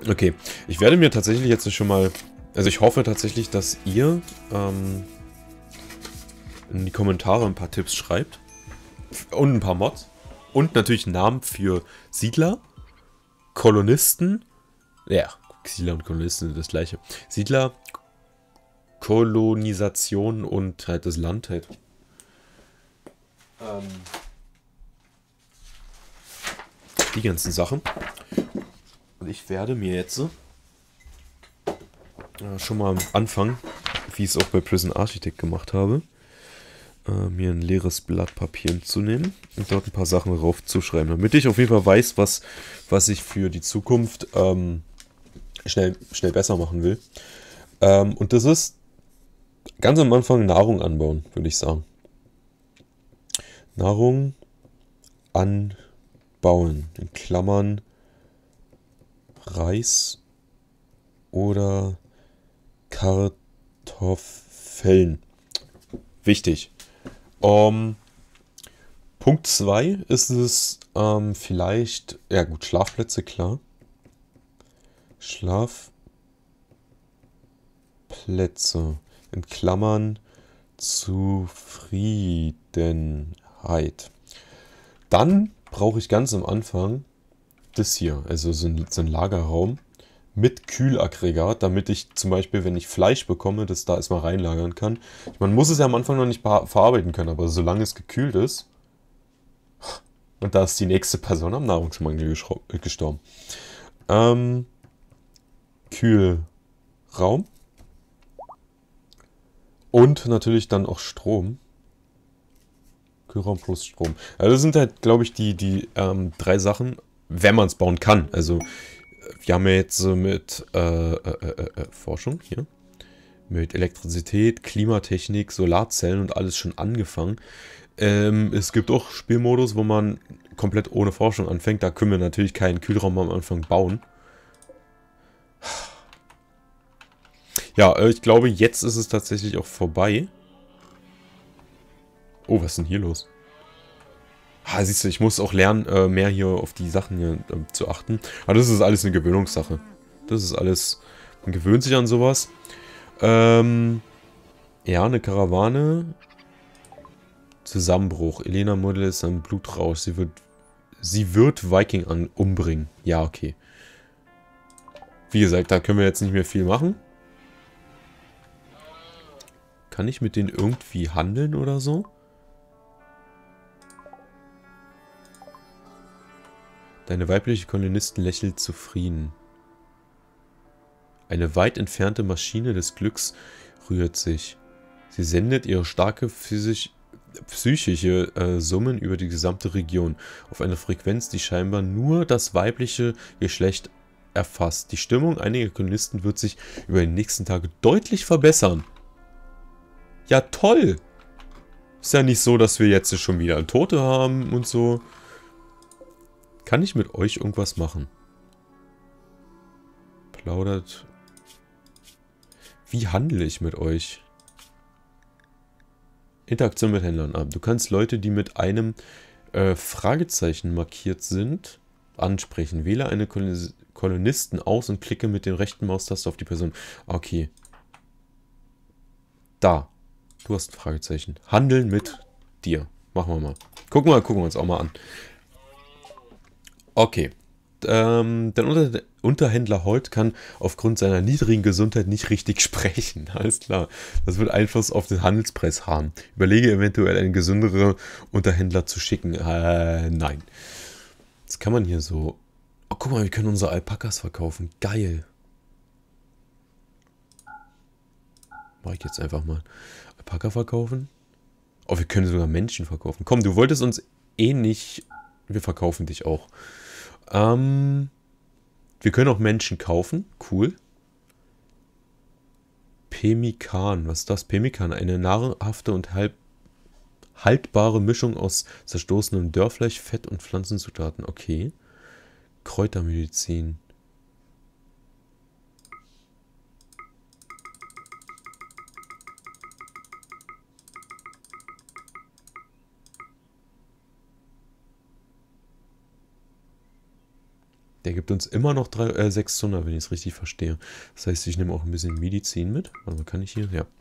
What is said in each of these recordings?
Okay, ich werde mir tatsächlich jetzt schon mal... Also ich hoffe tatsächlich, dass ihr in die Kommentare ein paar Tipps schreibt. Und ein paar Mods. Und natürlich Namen für Siedler, Kolonisten. Ja, Siedler und Kolonisten sind das gleiche. Siedler, Kolonisation und halt das Land halt. Die ganzen Sachen. Und ich werde mir jetzt schon mal am Anfang, wie ich es auch bei Prison Architect gemacht habe, mir ein leeres Blatt Papier zu nehmen und dort ein paar Sachen drauf zu schreiben, damit ich auf jeden Fall weiß, was ich für die Zukunft schnell besser machen will. Und das ist ganz am Anfang Nahrung anbauen, würde ich sagen. Nahrung anbauen, in Klammern Reis oder Kartoffeln. Wichtig. Punkt 2 ist es vielleicht, ja gut, Schlafplätze, klar. Schlafplätze, in Klammern Zufriedenheit. Dann brauche ich ganz am Anfang das hier, also so ein Lagerraum mit Kühlaggregat, damit ich zum Beispiel, wenn ich Fleisch bekomme, das da erstmal reinlagern kann. Man muss es ja am Anfang noch nicht verarbeiten können, aber solange es gekühlt ist, und da ist die nächste Person am Nahrungsmangel gestorben. Kühlraum und natürlich dann auch Strom. Kühlraum plus Strom. Also das sind halt, glaube ich, die drei Sachen, wenn man es bauen kann. Also wir haben ja jetzt so mit Forschung hier, mit Elektrizität, Klimatechnik, Solarzellen und alles schon angefangen. Es gibt auch Spielmodus, wo man komplett ohne Forschung anfängt. Da können wir natürlich keinen Kühlraum am Anfang bauen. Ja, ich glaube, jetzt ist es tatsächlich auch vorbei. Oh, was ist denn hier los? Ah, siehst du, ich muss auch lernen, mehr hier auf die Sachen hier zu achten. Aber das ist alles eine Gewöhnungssache. Das ist alles... Man gewöhnt sich an sowas. Ja, eine Karawane. Zusammenbruch. Elena Model ist am Blutrausch. Sie wird Viking umbringen. Ja, okay. Wie gesagt, da können wir jetzt nicht mehr viel machen. Kann ich mit denen irgendwie handeln oder so? Deine weibliche Kolonistin lächelt zufrieden. Eine weit entfernte Maschine des Glücks rührt sich. Sie sendet ihre starke psychische Summen über die gesamte Region auf eine Frequenz, die scheinbar nur das weibliche Geschlecht erfasst. Die Stimmung einiger Kolonisten wird sich über die nächsten Tage deutlich verbessern. Ja, toll! Ist ja nicht so, dass wir jetzt schon wieder Tote haben und so. Kann ich mit euch irgendwas machen? Plaudert. Wie handle ich mit euch? Interaktion mit Händlern ab. Du kannst Leute, die mit einem Fragezeichen markiert sind, ansprechen. Wähle eine Kolonisten aus und klicke mit der rechten Maustaste auf die Person. Okay. Da. Du hast ein Fragezeichen. Handeln mit dir. Machen wir mal. Gucken wir uns auch mal an. Okay. Der Unterhändler Holt kann aufgrund seiner niedrigen Gesundheit nicht richtig sprechen. Alles klar. Das wird Einfluss auf den Handelspreis haben. Überlege eventuell einen gesünderen Unterhändler zu schicken. Nein. Das kann man hier so... Oh, guck mal, wir können unsere Alpakas verkaufen. Geil. Mach ich jetzt einfach mal. Alpaka verkaufen? Oh, wir können sogar Menschen verkaufen. Komm, du wolltest uns eh nicht... Wir verkaufen dich auch. Wir können auch Menschen kaufen. Cool. Pemmikan. Was ist das? Pemmikan. Eine nahrhafte und haltbare Mischung aus zerstoßenem Dörrfleisch, Fett und Pflanzenzutaten. Okay. Kräutermedizin. Der gibt uns immer noch 600, wenn ich es richtig verstehe. Das heißt, ich nehme auch ein bisschen Medizin mit. Warte mal, kann ich hier? Ja.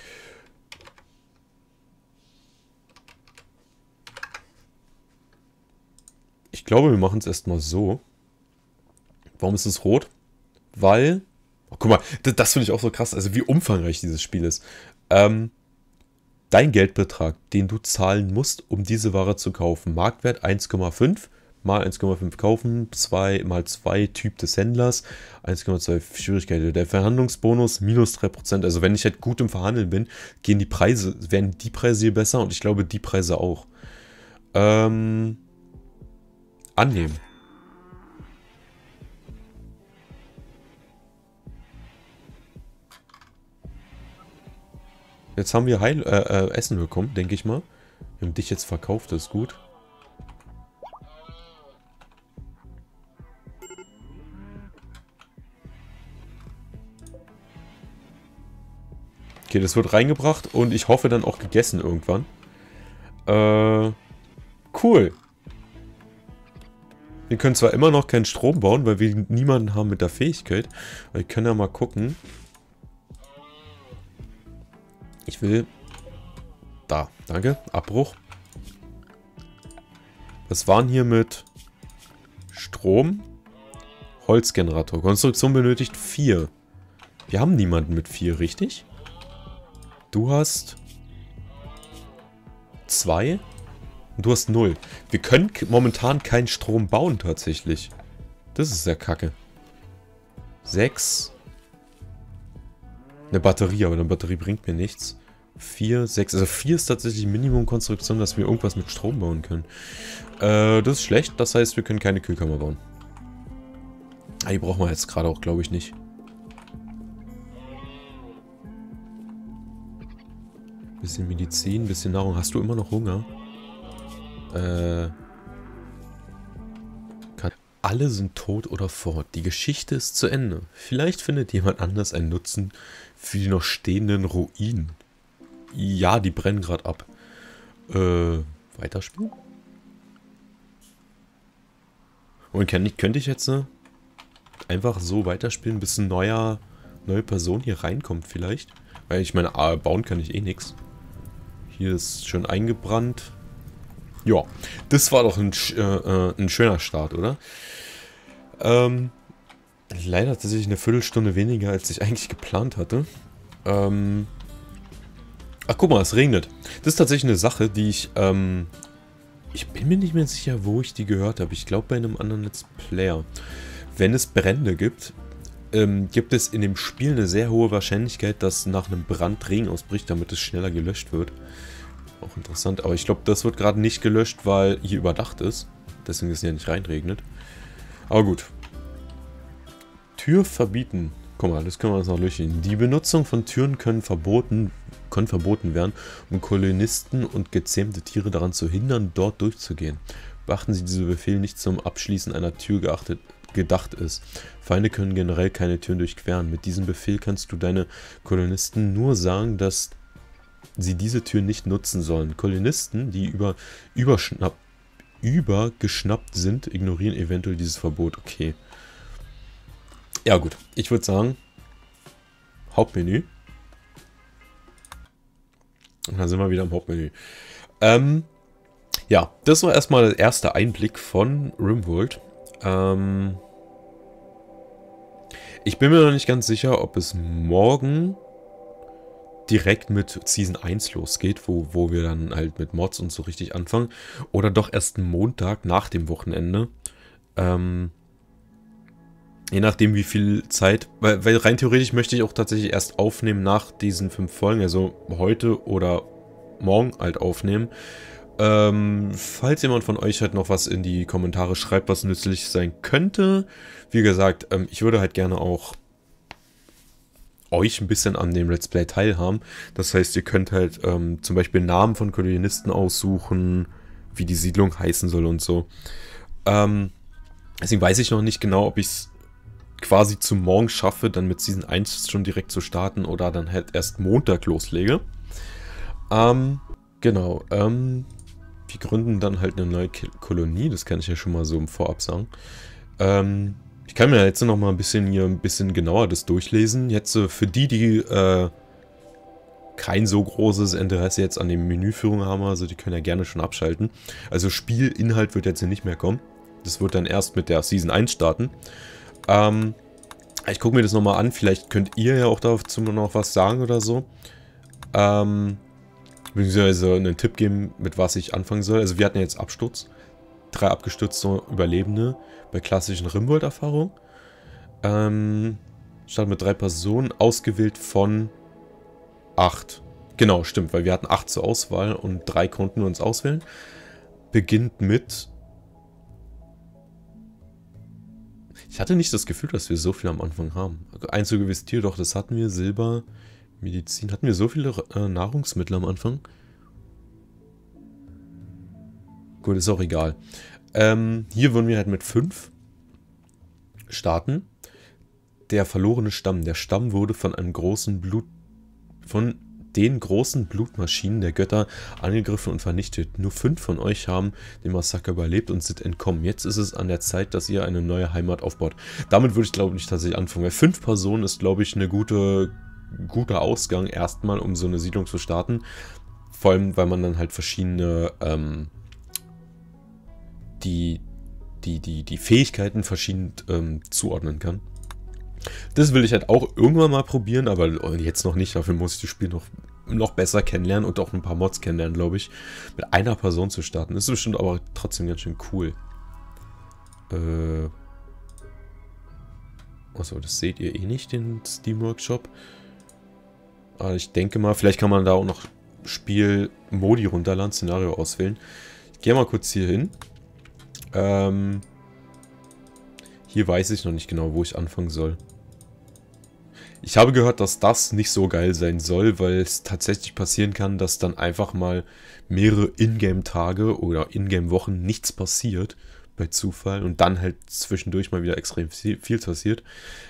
Ich glaube, wir machen es erstmal so. Warum ist es rot? Weil... Oh, guck mal, das finde ich auch so krass. Also wie umfangreich dieses Spiel ist. Dein Geldbetrag, den du zahlen musst, um diese Ware zu kaufen. Marktwert 1,5 mal 1,5 kaufen, 2 mal 2 Typ des Händlers, 1,2 Schwierigkeit. Der Verhandlungsbonus minus 3%. Also wenn ich halt gut im Verhandeln bin, werden die Preise hier besser und ich glaube die Preise auch. Annehmen. Jetzt haben wir Essen bekommen, denke ich mal. Wir haben dich jetzt verkauft, das ist gut. Okay, das wird reingebracht und ich hoffe dann auch gegessen irgendwann. Cool. Wir können zwar immer noch keinen Strom bauen, weil wir niemanden haben mit der Fähigkeit. Aber wir können ja mal gucken. Ich will... Da, danke. Abbruch. Was waren hier mit Strom? Holzgenerator. Konstruktion benötigt 4. Wir haben niemanden mit 4, richtig? Du hast 2 und du hast 0. Wir können momentan keinen Strom bauen tatsächlich. Das ist sehr kacke. 6. Eine Batterie, aber eine Batterie bringt mir nichts. 4, 6. Also 4 ist tatsächlich Minimum-Konstruktion, dass wir irgendwas mit Strom bauen können. Das ist schlecht. Das heißt, wir können keine Kühlkammer bauen. Die brauchen wir jetzt gerade auch, glaube ich, nicht. Bisschen Medizin, bisschen Nahrung. Hast du immer noch Hunger? Alle sind tot oder fort. Die Geschichte ist zu Ende. Vielleicht findet jemand anders einen Nutzen für die noch stehenden Ruinen. Ja, die brennen gerade ab. Weiterspielen? Und könnte ich jetzt einfach so weiterspielen, bis eine neue Person hier reinkommt vielleicht? Weil ich meine, bauen kann ich eh nichts. Hier ist schon eingebrannt. Ja, das war doch ein schöner Start, oder? Leider tatsächlich eine Viertelstunde weniger, als ich eigentlich geplant hatte. Ach, guck mal, es regnet. Das ist tatsächlich eine Sache, die ich bin mir nicht mehr sicher, wo ich die gehört habe. Ich glaube bei einem anderen Let's Player. Wenn es Brände gibt, gibt es in dem Spiel eine sehr hohe Wahrscheinlichkeit, dass nach einem Brand Regen ausbricht, damit es schneller gelöscht wird. Auch interessant, aber ich glaube, das wird gerade nicht gelöscht, weil hier überdacht ist. Deswegen ist es ja nicht reinregnet. Aber gut. Tür verbieten. Guck mal, das können wir uns noch durchgehen. Die Benutzung von Türen können verboten werden, um Kolonisten und gezähmte Tiere daran zu hindern, dort durchzugehen. Beachten Sie, dieser Befehl nicht zum Abschließen einer Tür gedacht ist. Feinde können generell keine Türen durchqueren. Mit diesem Befehl kannst du deine Kolonisten nur sagen, dass sie diese Tür nicht nutzen sollen. Kolonisten, die übergeschnappt sind, ignorieren eventuell dieses Verbot. Okay. Ja gut, ich würde sagen, Hauptmenü. Und dann sind wir wieder im Hauptmenü. Ja, das war erstmal der erste Einblick von RimWorld. Ich bin mir noch nicht ganz sicher, ob es morgen direkt mit Season 1 losgeht, wo wir dann halt mit Mods und so richtig anfangen. Oder doch erst Montag nach dem Wochenende. Je nachdem wie viel Zeit, weil rein theoretisch möchte ich auch tatsächlich erst aufnehmen nach diesen 5 Folgen, also heute oder morgen halt aufnehmen. Falls jemand von euch halt noch was in die Kommentare schreibt, was nützlich sein könnte. Wie gesagt, ich würde halt gerne auch euch ein bisschen an dem Let's Play teilhaben. Das heißt, ihr könnt halt zum Beispiel Namen von Kolonisten aussuchen, wie die Siedlung heißen soll und so. Deswegen weiß ich noch nicht genau, ob ich es quasi zum Morgen schaffe, dann mit Season 1 schon direkt zu starten oder dann halt erst Montag loslege. Genau, wir gründen dann halt eine neue Kolonie, das kann ich ja schon mal so im Vorab sagen. Ich kann mir jetzt noch mal ein bisschen genauer das durchlesen. Jetzt für die kein so großes Interesse jetzt an der Menüführung haben, also die können ja gerne schon abschalten. Also Spielinhalt wird jetzt hier nicht mehr kommen. Das wird dann erst mit der Season 1 starten. Ich gucke mir das nochmal an, vielleicht könnt ihr ja auch dazu noch was sagen oder so. Beziehungsweise einen Tipp geben, mit was ich anfangen soll. Also wir hatten ja jetzt Absturz. 3 abgestürzte Überlebende bei klassischen Rimworld-Erfahrungen. Statt mit 3 Personen, ausgewählt von 8. Genau, stimmt, weil wir hatten 8 zur Auswahl und 3 konnten wir uns auswählen. Beginnt mit... Ich hatte nicht das Gefühl, dass wir so viel am Anfang haben. Einzelgewisses Tier, doch, das hatten wir. Silber, Medizin. Hatten wir so viele Nahrungsmittel am Anfang? Gut, ist auch egal. Hier würden wir halt mit 5 starten. Der verlorene Stamm. Der Stamm wurde von den großen Blutmaschinen der Götter angegriffen und vernichtet. Nur 5 von euch haben den Massaker überlebt und sind entkommen. Jetzt ist es an der Zeit, dass ihr eine neue Heimat aufbaut. Damit würde ich, glaube ich, tatsächlich anfangen. Weil 5 Personen ist, glaube ich, eine guter Ausgang erstmal, um so eine Siedlung zu starten. Vor allem, weil man dann halt verschiedene die Fähigkeiten verschieden zuordnen kann. Das will ich halt auch irgendwann mal probieren, aber jetzt noch nicht. Dafür muss ich das Spiel noch besser kennenlernen und auch ein paar Mods kennenlernen, glaube ich. Mit einer Person zu starten. Das ist bestimmt aber trotzdem ganz schön cool. Achso, das seht ihr eh nicht, den Steam Workshop. Aber ich denke mal, vielleicht kann man da auch noch Spiel-Modi runterladen, Szenario auswählen. Ich gehe mal kurz hier hin. Hier weiß ich noch nicht genau, wo ich anfangen soll. Ich habe gehört, dass das nicht so geil sein soll, weil es tatsächlich passieren kann, dass dann einfach mal mehrere Ingame-Tage oder Ingame-Wochen nichts passiert bei Zufall und dann halt zwischendurch mal wieder extrem viel passiert.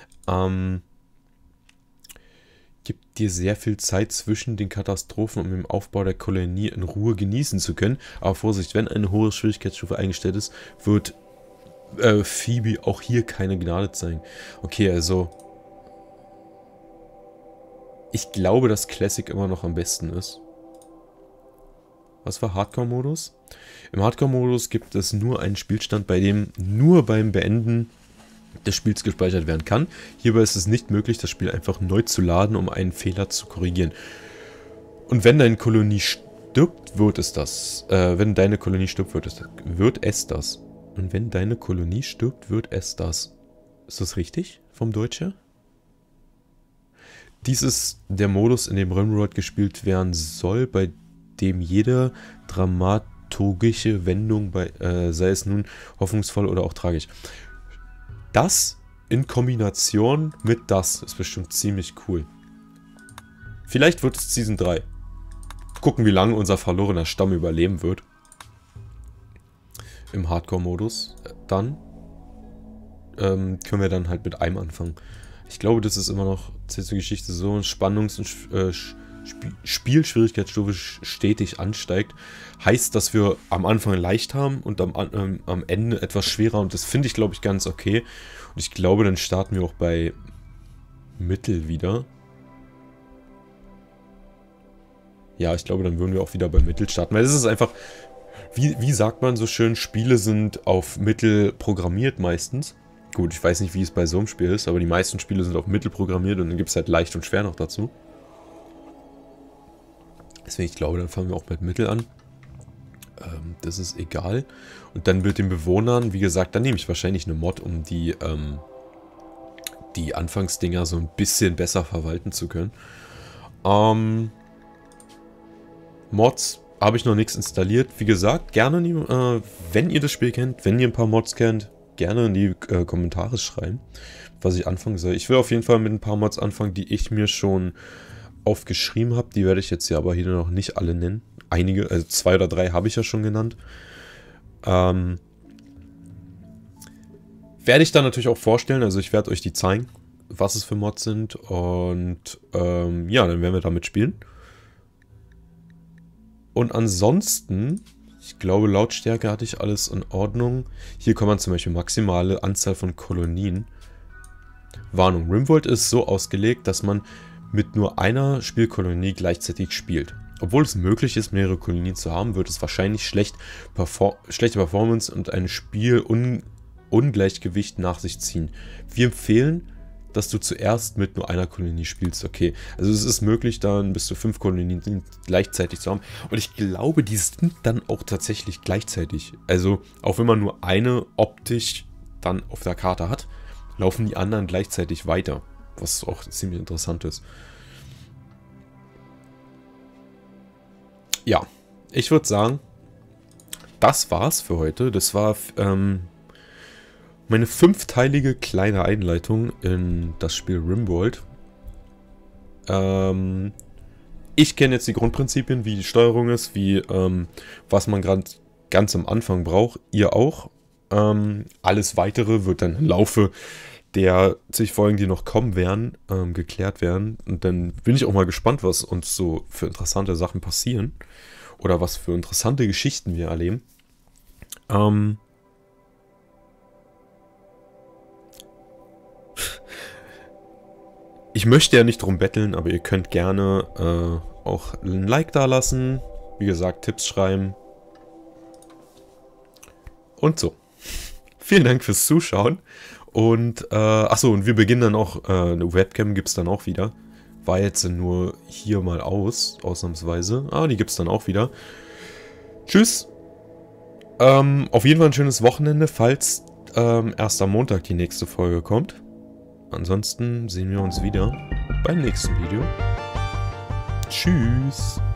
Gibt dir sehr viel Zeit zwischen den Katastrophen, um den Aufbau der Kolonie in Ruhe genießen zu können. Aber Vorsicht, wenn eine hohe Schwierigkeitsstufe eingestellt ist, wird Phoebe auch hier keine Gnade zeigen. Okay, also ich glaube, dass Classic immer noch am besten ist. Was war Hardcore-Modus? Im Hardcore-Modus gibt es nur einen Spielstand, bei dem nur beim Beenden des Spiels gespeichert werden kann. Hierbei ist es nicht möglich, das Spiel einfach neu zu laden, um einen Fehler zu korrigieren. Und wenn deine Kolonie stirbt, wird es das. Wenn deine Kolonie stirbt, wird es das. Und wenn deine Kolonie stirbt, wird es das. Ist das richtig vom Deutsch her? Dies ist der Modus, in dem Rimworld gespielt werden soll, bei dem jede dramaturgische Wendung, sei es nun hoffnungsvoll oder auch tragisch. Das in Kombination mit das ist bestimmt ziemlich cool. Vielleicht wird es Season 3. Gucken, wie lange unser verlorener Stamm überleben wird. Im Hardcore-Modus. Dann können wir dann halt mit einem anfangen. Ich glaube, das ist immer noch zur Geschichte so. Spannungs- und Spielschwierigkeitsstufe stetig ansteigt. Heißt, dass wir am Anfang leicht haben und am Ende etwas schwerer. Und das finde ich, glaube ich, ganz okay. Und ich glaube, dann starten wir auch bei Mittel wieder. Ja, ich glaube, dann würden wir auch wieder bei Mittel starten. Weil es ist einfach, wie sagt man so schön, Spiele sind auf Mittel programmiert meistens. Gut, ich weiß nicht, wie es bei so einem Spiel ist, aber die meisten Spiele sind auf Mittel programmiert und dann gibt es halt leicht und schwer noch dazu. Deswegen, ich glaube, dann fangen wir auch mit Mittel an. Das ist egal. Und dann mit den Bewohnern, wie gesagt, dann nehme ich wahrscheinlich eine Mod, um die Anfangsdinger so ein bisschen besser verwalten zu können. Mods habe ich noch nichts installiert. Wie gesagt, gerne, wenn ihr das Spiel kennt, wenn ihr ein paar Mods kennt, gerne in die Kommentare schreiben, was ich anfangen soll. Ich will auf jeden Fall mit ein paar Mods anfangen, die ich mir schon aufgeschrieben habe. Die werde ich jetzt ja aber hier noch nicht alle nennen. Einige, also 2 oder 3 habe ich ja schon genannt. Werde ich dann natürlich auch vorstellen. Also ich werde euch die zeigen, was es für Mods sind. Und ja, dann werden wir damit spielen. Und ansonsten Ich glaube, Lautstärke hatte ich alles in Ordnung. Hier kann man zum Beispiel maximale Anzahl von Kolonien. Warnung, RimWorld ist so ausgelegt, dass man mit nur einer Spielkolonie gleichzeitig spielt. Obwohl es möglich ist, mehrere Kolonien zu haben, wird es wahrscheinlich schlechte Performance und ein Spielungleichgewicht nach sich ziehen. Wir empfehlen, dass du zuerst mit nur einer Kolonie spielst. Okay, also es ist möglich, dann bis zu 5 Kolonien gleichzeitig zu haben. Und ich glaube, die sind dann auch tatsächlich gleichzeitig. Also auch wenn man nur eine optisch dann auf der Karte hat, laufen die anderen gleichzeitig weiter. Was auch ziemlich interessant ist. Ja, ich würde sagen, das war's für heute. Das war meine 5-teilige kleine Einleitung in das Spiel RimWorld. Ich kenne jetzt die Grundprinzipien, wie die Steuerung ist, wie was man gerade ganz am Anfang braucht. Ihr auch. Alles Weitere wird dann im Laufe der zig Folgen, die noch kommen werden, geklärt werden. Und dann bin ich auch mal gespannt, was uns so für interessante Sachen passieren. Oder was für interessante Geschichten wir erleben. Ich möchte ja nicht drum betteln, aber ihr könnt gerne auch ein Like da lassen. Wie gesagt, Tipps schreiben. Und so. Vielen Dank fürs Zuschauen. Und, achso, und wir beginnen dann auch, eine Webcam gibt es dann auch wieder. War jetzt nur hier mal ausnahmsweise. Ah, die gibt es dann auch wieder. Tschüss. Auf jeden Fall ein schönes Wochenende, falls erst am Montag die nächste Folge kommt. Ansonsten sehen wir uns wieder beim nächsten Video. Tschüss.